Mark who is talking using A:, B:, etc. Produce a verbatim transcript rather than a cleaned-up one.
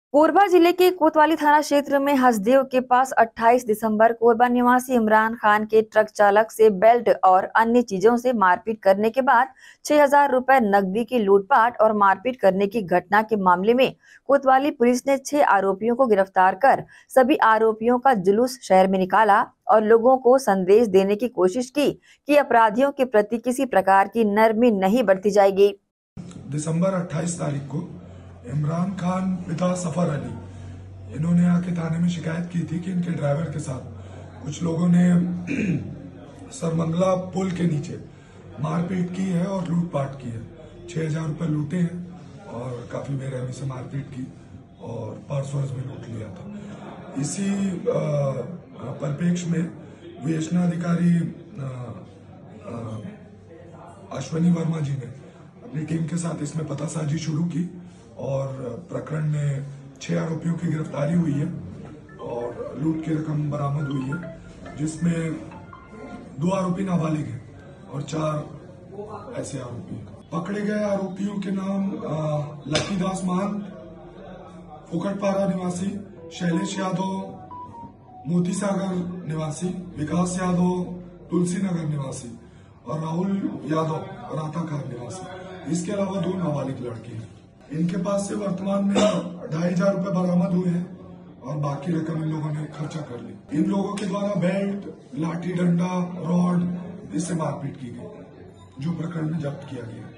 A: कोरबा जिले के कोतवाली थाना क्षेत्र में हसदेव के पास अट्ठाईस दिसंबर कोरबा निवासी इमरान खान के ट्रक चालक से बेल्ट और अन्य चीजों से मारपीट करने के बाद छह हजार रुपए नकदी की लूटपाट और मारपीट करने की घटना के मामले में कोतवाली पुलिस ने छह आरोपियों को गिरफ्तार कर सभी आरोपियों का जुलूस शहर में निकाला और लोगों को संदेश देने की कोशिश की कि अपराधियों के प्रति किसी प्रकार की नरमी नहीं बरती जाएगी।
B: दिसंबर अट्ठाईस तारीख को इमरान खान पिता सफर अली इन्होंने आके थाने में शिकायत की थी कि इनके ड्राइवर के साथ कुछ लोगों ने सरमंगला पुल के नीचे मारपीट की है और लूटपाट की है। छह हजार रुपए लूटे हैं और काफी बेरहमी से मारपीट की और पर्स वर्स भी लूट लिया था। इसी परिप्रेक्ष्य में विवेचना अधिकारी अश्वनी वर्मा जी ने अपनी टीम के साथ इसमें पतासाजी शुरू की और प्रकरण में छह आरोपियों की गिरफ्तारी हुई है और लूट की रकम बरामद हुई है, जिसमें दो आरोपी नाबालिग हैं और चार ऐसे आरोपी। पकड़े गए आरोपियों के नाम लकी दास महंत, फुकटपारा निवासी, शैलेश यादव मोती सागर निवासी, विकास यादव तुलसी नगर निवासी और राहुल यादव राताखार निवासी। इसके अलावा दो नाबालिग लड़की हैं। इनके पास से वर्तमान में ढाई हजार रुपए बरामद हुए हैं और बाकी रकम इन लोगों ने खर्चा कर ली। इन लोगों के द्वारा बेल्ट, लाठी डंडा, रॉड इससे मारपीट की गई, जो प्रकरण में जब्त किया गया।